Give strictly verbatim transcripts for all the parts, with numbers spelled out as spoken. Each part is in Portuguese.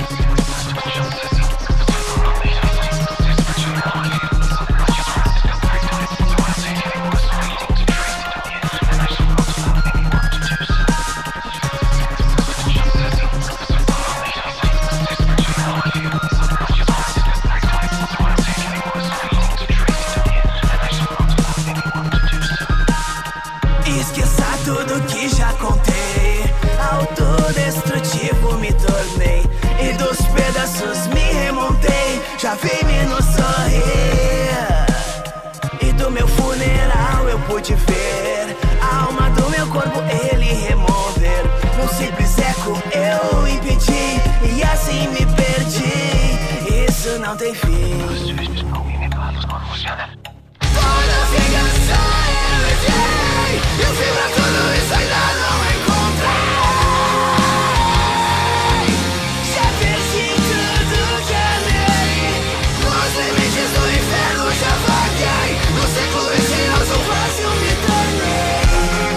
Tudo que já contei, autodestrutivo me tornei, e dos pedaços me remontei. Já vi-me no sorrir, e do meu funeral eu pude ver a alma do meu corpo ele remover. Num simples eco eu impedi, e assim me perdi. Isso não tem fim. Toda vingança eu evitei, e o fim pra tudo isso ainda não encontrei. Já perdi tudo que amei, nos limites do inferno já vaguei, no ciclo vicioso fácil me tornei.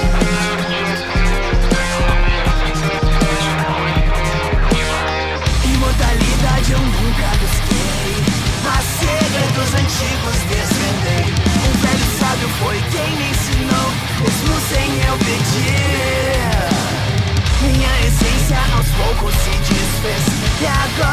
Imortalidade eu nunca busquei, mas segredos antigos desvendei. Um velho sábio foi quem me ensinou, mesmo sem eu pedir. Minha essência aos poucos se desfez, e agora